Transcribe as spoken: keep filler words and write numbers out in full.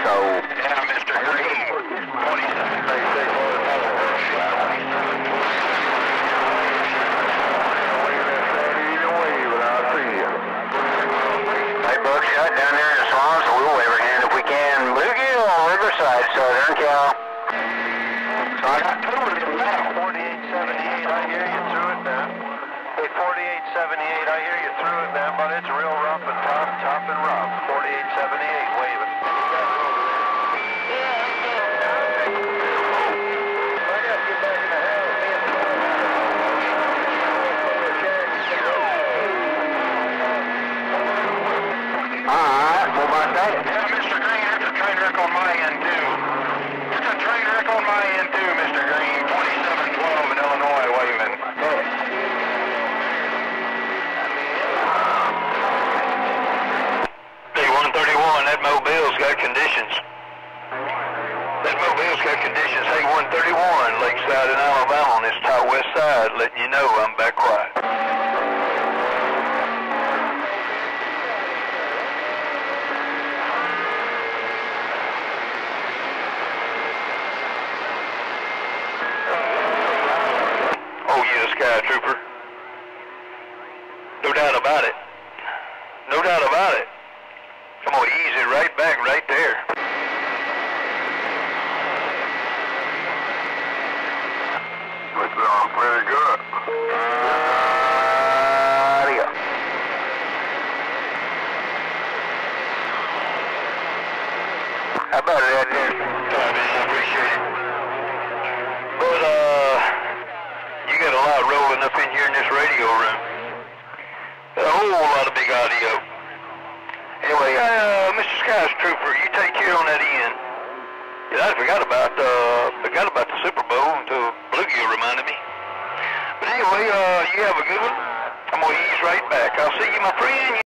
so. Yeah, Mister Green, twenty-seven. Hey, Buckshot down there in the swamps, so we'll wave our hand if we can. Bluegill on Riverside, Southern Cal. So I got two of them now. forty-eight seventy-eight, I hear you through it, man. Hey, forty-eight seventy-eight, I hear you through it, man, but it's real rough and tough, tough and rough. forty-eight seventy-eight, waving. Alright, what about that? Yeah, Mister Green, it's a train wreck on my end, too. It's a train wreck on my end, too, Mister Green. twenty-seven twelve in Illinois, waving. Hey, one thirty-one, that mobile's got conditions. That mobile's got conditions. Hey, one thirty-one, Lakeside in Alabama on this top west side, letting you know I'm back quiet. Oh yeah, Sky Trooper. No doubt about it. No doubt about it. Come on, ease it right back right there. It's uh, pretty good. Uh, there you go. How about it out there? Yeah, man, I appreciate it. But, uh, you got a lot rolling up in here in this radio room. Got a whole lot of big audio. Anyway, uh, Mister Sky Trooper, you take care on that end. Yeah, I forgot about, uh, forgot about the Super Bowl until Bluegill reminded me. But anyway, uh, you have a good one. I'm gonna ease right back. I'll see you, my friend.